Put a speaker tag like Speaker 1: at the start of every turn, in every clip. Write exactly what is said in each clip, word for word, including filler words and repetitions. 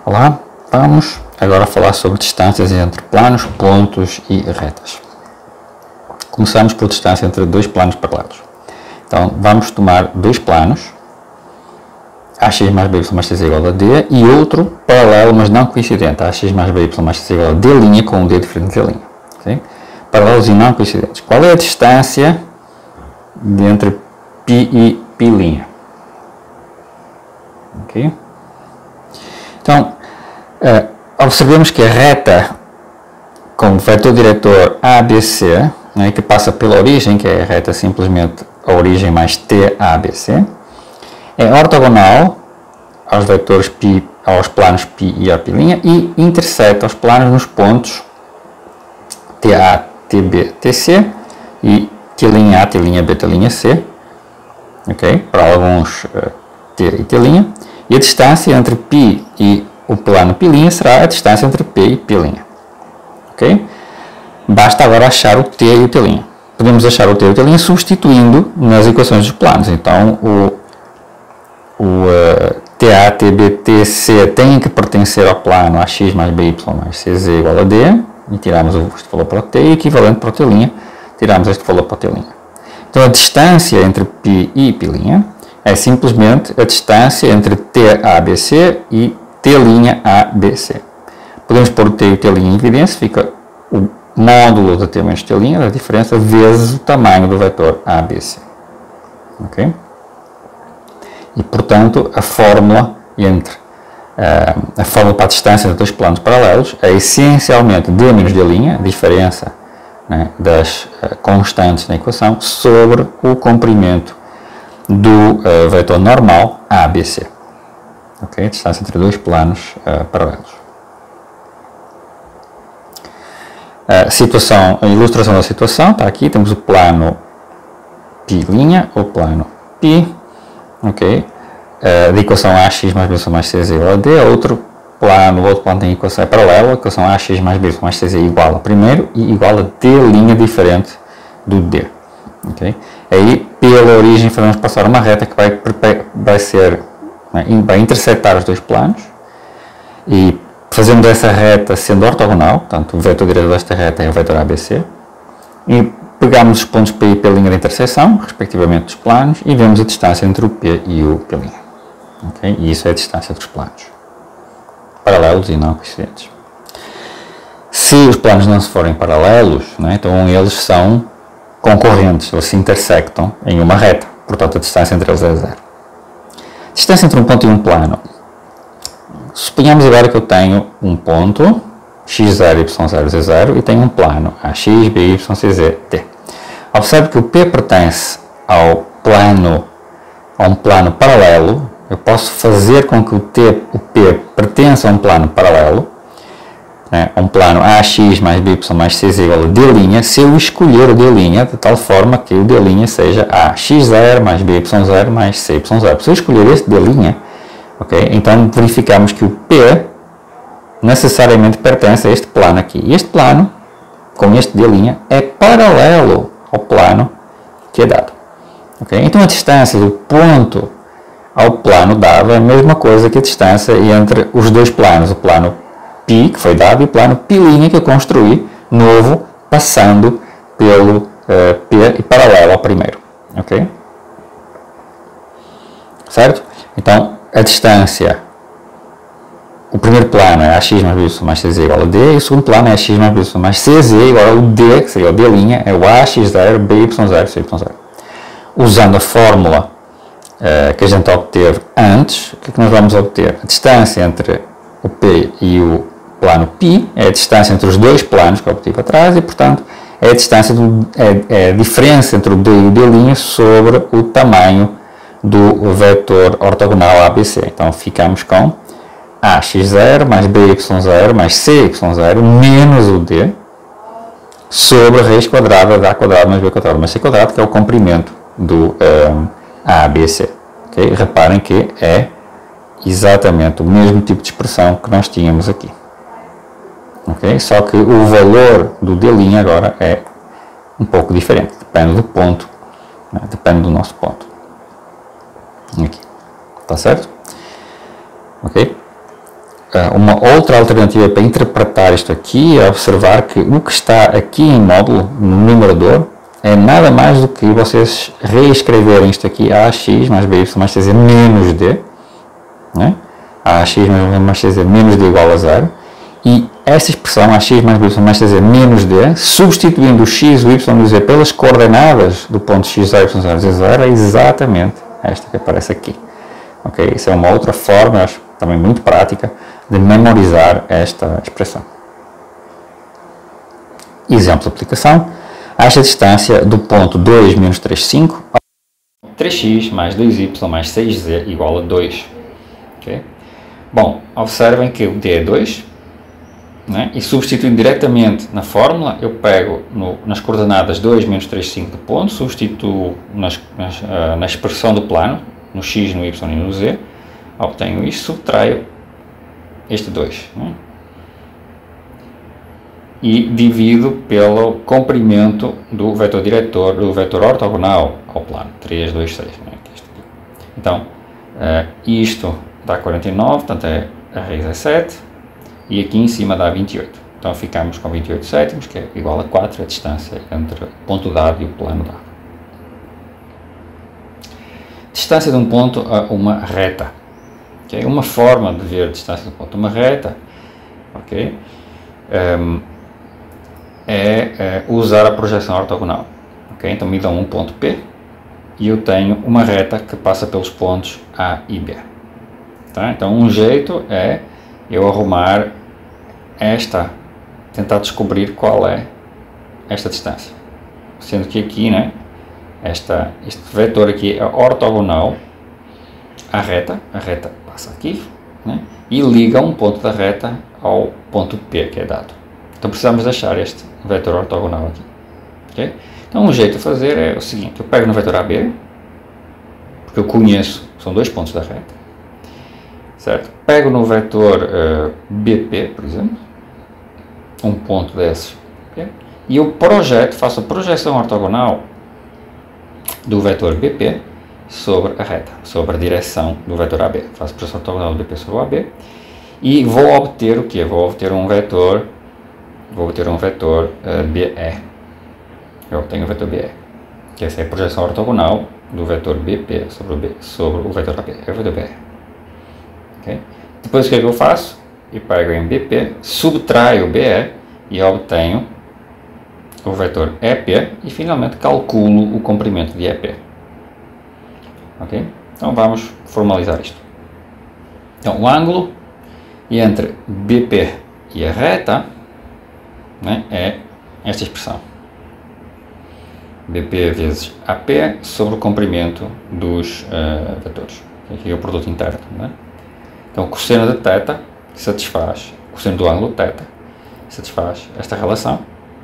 Speaker 1: Olá, vamos agora falar sobre distâncias entre planos, pontos e retas. Começamos por distância entre dois planos paralelos. Então, vamos tomar dois planos, ax mais by mais c igual a d, e outro paralelo, mas não coincidente, ax mais by mais c igual a d' com um d diferente da linha. Okay? Paralelos e não coincidentes. Qual é a distância entre π e π'? Okay? Então, uh, observemos que a reta com o vetor diretor A B C, né, que passa pela origem, que é a reta simplesmente a origem mais T A B C, é ortogonal aos vetores π, aos planos π e A' e interseta os planos nos pontos T A, T B, T C e T'A, T'B, T'C, ok? Para alguns uh, T e T', e a distância entre π e o plano π' será a distância entre P e π'. Ok? Basta agora achar o T e o T'. Podemos achar o T e o T' substituindo nas equações dos planos. Então, o, o uh, T A, T B, T C tem que pertencer ao plano ax mais by mais cz igual a d, e tiramos este valor para o T, e equivalente para o T', tiramos este valor para o T'. Então, a distância entre π e π' é simplesmente a distância entre T A B C e T'A B C. Podemos pôr o T e o T' em evidência, fica o módulo de T menos T', da diferença, vezes o tamanho do vetor A B C. Ok? E, portanto, a fórmula entre uh, a fórmula para a distância entre dois planos paralelos é essencialmente D menos D', a diferença, né, das uh, constantes na equação, sobre o comprimento do uh, vetor normal A B C. Ok? A distância entre dois planos uh, paralelos. A situação, a ilustração da situação está aqui. Temos o plano π', o plano π, ok? Uh, da equação ax mais by mais cz igual a d. Outro plano, o outro plano tem a equação é paralela, a equação ax mais by mais cz igual a primeiro e igual a d' diferente do d. Okay? Aí, pela origem, vamos passar uma reta que vai, vai, ser, vai intersetar os dois planos, e fazemos essa reta sendo ortogonal, portanto, o vetor diretor desta reta é o vetor A B C, e pegamos os pontos P e P' da interseção, respectivamente dos planos, e vemos a distância entre o P e o P'. Okay? E isso é a distância dos planos, paralelos e não coincidentes. Se os planos não se forem paralelos, né, então eles são concorrentes, eles se intersectam em uma reta, portanto a distância entre eles é zero. Distância entre um ponto e um plano. Suponhamos agora que eu tenho um ponto, x zero, y zero, z zero, e tenho um plano, ax, by, cz, d. Observe que o P pertence ao plano, a um plano paralelo. Eu posso fazer com que o, T, o P pertença a um plano paralelo, né, um plano ax mais by mais cz igual a d', se eu escolher o d', de tal forma que o d' seja ax zero mais by zero mais cy zero. Se eu escolher este d', okay, então verificamos que o P necessariamente pertence a este plano aqui. E este plano, com este d', é paralelo ao plano que é dado. Okay? Então a distância do ponto ao plano dado é a mesma coisa que a distância entre os dois planos, o plano π, que foi dado, e o plano π' que eu construí, novo, passando pelo uh, P e paralelo ao primeiro. Ok? Certo? Então, a distância, o primeiro plano é ax mais by mais cz igual a d, e o segundo plano é ax mais by mais cz igual ao d, que seria o d', é o ax zero, by zero, cy zero. Usando a fórmula uh, que a gente obteve antes, o que é que nós vamos obter? A distância entre o P e o plano π é a distância entre os dois planos que eu obtive atrás, e, portanto, é a distância do, é, é a diferença entre o d e o d' sobre o tamanho do vetor ortogonal A B C. Então, ficamos com ax zero mais by zero mais cy zero menos o d sobre a raiz quadrada da a quadrado mais b quadrado mais c quadrado, que é o comprimento do um, A B C. Okay? Reparem que é exatamente o mesmo tipo de expressão que nós tínhamos aqui. Okay? Só que o valor do d' agora é um pouco diferente, depende do ponto, né? Depende do nosso ponto. Aqui. Tá certo? Ok? uma outra alternativa para interpretar isto aqui é observar que o que está aqui em módulo, no numerador, é nada mais do que vocês reescreverem isto aqui, ax mais by mais cz menos d, né? Ax mais by mais cz menos d igual a zero, e esta expressão ax mais by mais cz menos d, substituindo o x, o y e o z pelas coordenadas do ponto x, y, zero, z, zero, é exatamente esta que aparece aqui. Ok? Isso é uma outra forma, acho, também muito prática, de memorizar esta expressão. Exemplo de aplicação. Acha a distância do ponto dois menos três, cinco ao três x mais dois y mais seis z igual a dois. Okay? Bom, observem que o d é dois, né? E substituindo diretamente na fórmula, eu pego no, nas coordenadas dois menos três, cinco do ponto, substituo nas, nas, uh, na expressão do plano, no x, no y e no z, obtenho isto, subtraio este dois. Né? E divido pelo comprimento do vetor diretor, do vetor ortogonal ao plano, três, dois, seis. Né? Então, uh, isto dá quarenta e nove, portanto é, a raiz é sete, e aqui em cima dá vinte e oito. Então ficamos com vinte e oito sétimos, que é igual a quatro, a distância entre o ponto dado e o plano dado. Distância de um ponto a uma reta. Okay? Uma forma de ver a distância de um ponto a uma reta, okay? um, é, é usar a projeção ortogonal. Okay? Então me dão um ponto P e eu tenho uma reta que passa pelos pontos A e B. Tá? Então um jeito é eu arrumar esta, tentar descobrir qual é esta distância. Sendo que aqui, né, esta, este vetor aqui é ortogonal à reta, a reta passa aqui, né, e liga um ponto da reta ao ponto P que é dado. Então precisamos de achar este vetor ortogonal aqui. Okay? Então um jeito de fazer é o seguinte, eu pego no vetor A B, porque eu conheço, são dois pontos da reta, certo? Pego no vetor uh, B P, por exemplo, um ponto desses, okay? E eu projeto, faço a projeção ortogonal do vetor B P sobre a reta, sobre a direção do vetor A B. Faço a projeção ortogonal do B P sobre o A B e vou obter o que? Vou obter um vetor, vou obter um vetor uh, B E. Eu obtenho o vetor B E, que essa é a projeção ortogonal do vetor B P sobre o, B, sobre o vetor A B, é o vetor B E. Okay? Depois o que, é que eu faço? Eu pego em B P, subtraio o B E e obtenho o vetor E P e finalmente calculo o comprimento de E P. Okay? Então vamos formalizar isto. Então o ângulo entre B P e a reta, né, é esta expressão. B P vezes A P sobre o comprimento dos uh, vetores. Aqui é o produto interno. Né? Então o cosseno de θ satisfaz, o cosseno do ângulo θ satisfaz esta relação.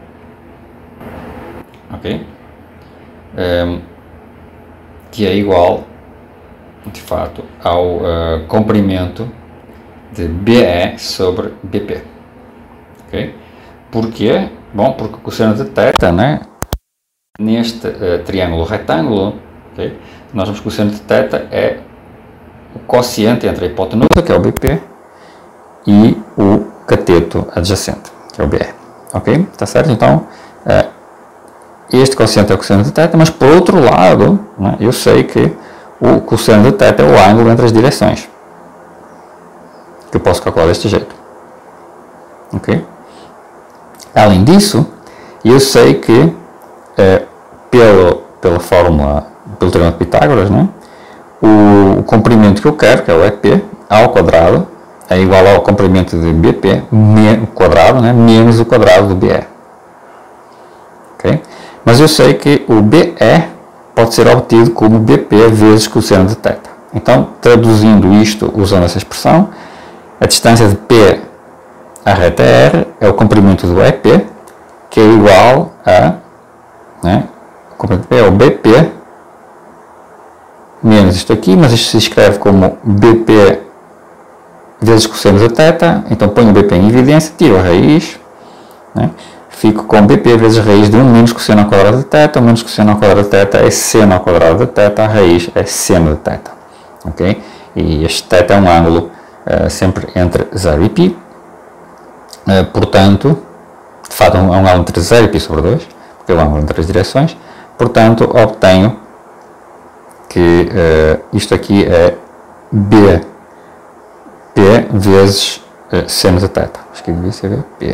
Speaker 1: Ok? Um, que é igual, de fato, ao uh, comprimento de B E sobre B P. Ok? Porquê? Bom, porque o cosseno de θ, né, neste uh, triângulo retângulo, okay, nós vemos que o cosseno de θ é o quociente entre a hipotenusa, que é o B P, e o cateto adjacente, que é o B E. Ok? Está certo? Então, uh, este quociente é o cosseno de θ, mas por outro lado, né, eu sei que o cosseno de θ é o ângulo entre as direções, que eu posso calcular deste jeito. Ok? Além disso, eu sei que eh, pelo, pela fórmula, pelo teorema de Pitágoras, né, o, o comprimento que eu quero, que é o E P, ao quadrado, é igual ao comprimento de B P, me, quadrado, né, menos o quadrado do B E. Okay? Mas eu sei que o B E pode ser obtido como B P vezes cosseno de θ. Então, traduzindo isto, usando essa expressão, a distância de P à reta R é o comprimento do E P, que é igual a, né, o comprimento de P é o B P menos isto aqui, mas isto se escreve como B P vezes cosseno de θ, então ponho o B P em evidência, tiro a raiz, né, fico com B P vezes raiz de um menos cosseno ao quadrado de θ, um menos cosseno ao quadrado de θ é seno ao quadrado de θ, a raiz é seno de θ. Okay? E este θ é um ângulo uh, sempre entre zero e π. Uh, portanto, de fato é um ângulo entre zero e π sobre dois, porque é um ângulo entre as direções. Portanto, obtenho que uh, isto aqui é B P vezes uh, seno de θ. Acho que devia ser P.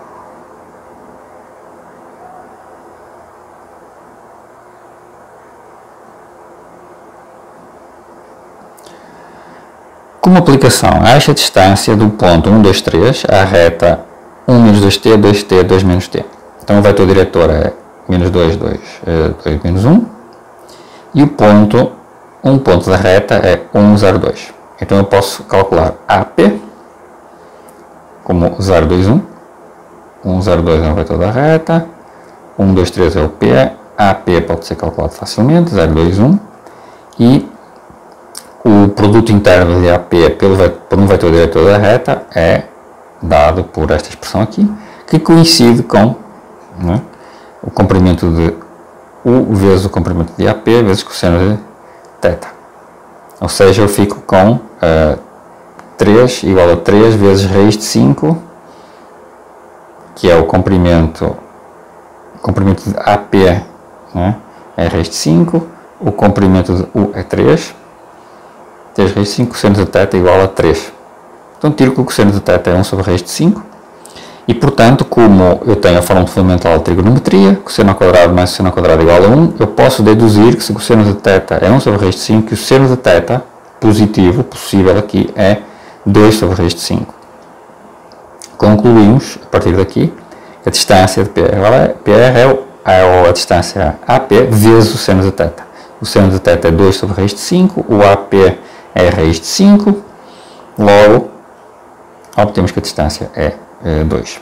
Speaker 1: Como aplicação a esta distância do ponto um, dois, três à reta um menos dois t, dois t, dois menos t. Então o vetor diretor é menos dois, dois, dois menos um. E o ponto, um ponto da reta é um, zero, dois. Então eu posso calcular A P como zero, dois, um. um, zero, dois é o vetor da reta. um, dois, três é o P. A P pode ser calculado facilmente, zero, dois, um. E o produto interno de A P pelo, por um vetor diretor da reta é dado por esta expressão aqui, que coincide com, né, o comprimento de U vezes o comprimento de A P vezes cosseno de θ. Ou seja, eu fico com uh, três igual a três vezes raiz de cinco, que é o comprimento, o comprimento de A P, né, é raiz de cinco, o comprimento de U é três, três raiz de cinco, cosseno de θ igual a três. Então tiro que o cosseno de θ é um sobre raiz de cinco, e portanto, como eu tenho a fórmula fundamental de trigonometria, cosseno ao quadrado mais cosseno ao quadrado igual a um, eu posso deduzir que se o cosseno de θ é um sobre raiz de cinco, que o seno de θ positivo, possível aqui, é dois sobre raiz de cinco. Concluímos, a partir daqui, que a distância de P R é a distância A P vezes o seno de θ. O seno de θ é dois sobre raiz de cinco, o A P é raiz de cinco, logo obtemos que a distância é, é dois.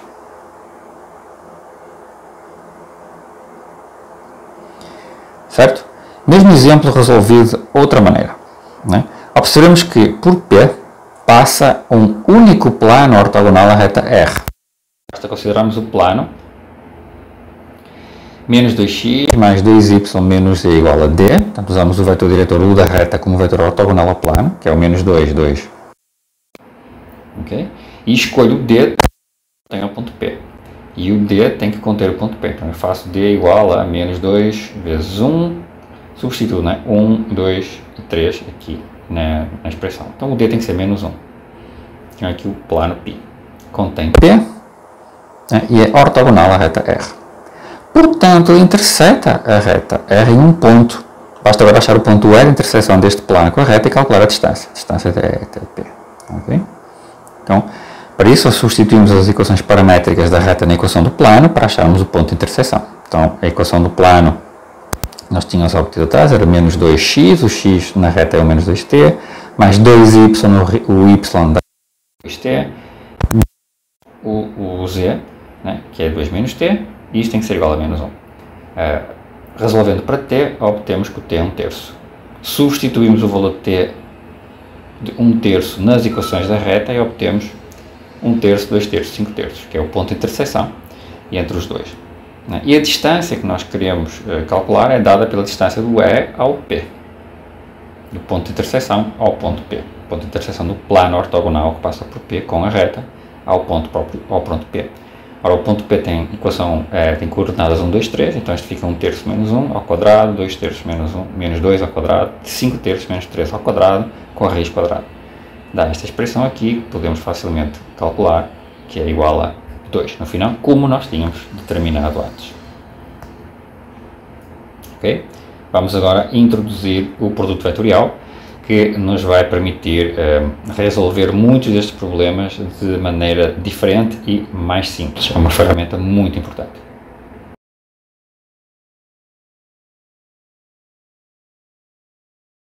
Speaker 1: Certo? Mesmo exemplo resolvido de outra maneira, né? Observemos que por P passa um único plano ortogonal à reta R. Basta considerarmos o plano menos dois x mais dois y menos z igual a d. Portanto, usamos o vetor diretor U da reta como vetor ortogonal ao plano, que é o menos dois, dois. Okay? E escolho o D que tem o ponto P. E o D tem que conter o ponto P. Então eu faço D igual a menos dois vezes um. Substituo, né? um, dois e três aqui na, na expressão. Então o D tem que ser menos um. Então aqui o plano π contém P, né? E é ortogonal à reta R. Portanto, ele interseta a reta R em um ponto. Basta agora achar o ponto E de interseção deste plano com a reta e calcular a distância. A distância é P. Okay? Então, para isso, substituímos as equações paramétricas da reta na equação do plano para acharmos o ponto de interseção. Então, a equação do plano nós tínhamos obtido atrás, era menos dois x, o x na reta é o menos dois t, mais dois y, o y da dois t, o, o z, né, que é dois menos t, e isto tem que ser igual a menos um. Uh, resolvendo para t, obtemos que o t é um terço. Substituímos o valor de t de um terço nas equações da reta e obtemos um terço, dois terços, cinco terços, que é o ponto de interseção entre os dois. Né? E a distância que nós queremos uh, calcular é dada pela distância do E ao P, do ponto de interseção ao ponto P. O ponto de interseção do plano ortogonal que passa por P com a reta ao ponto próprio, ao ponto P. Ora, o ponto P tem equação, é, tem coordenadas um, dois, três, então isto fica um terço menos um ao quadrado, dois terços menos um, menos dois ao quadrado, cinco terços menos três ao quadrado, com a raiz quadrada. Dá esta expressão aqui, que podemos facilmente calcular, que é igual a dois, no final, como nós tínhamos determinado antes. Ok? Vamos agora introduzir o produto vetorial, que nos vai permitir uh, resolver muitos destes problemas de maneira diferente e mais simples. É uma ferramenta muito importante.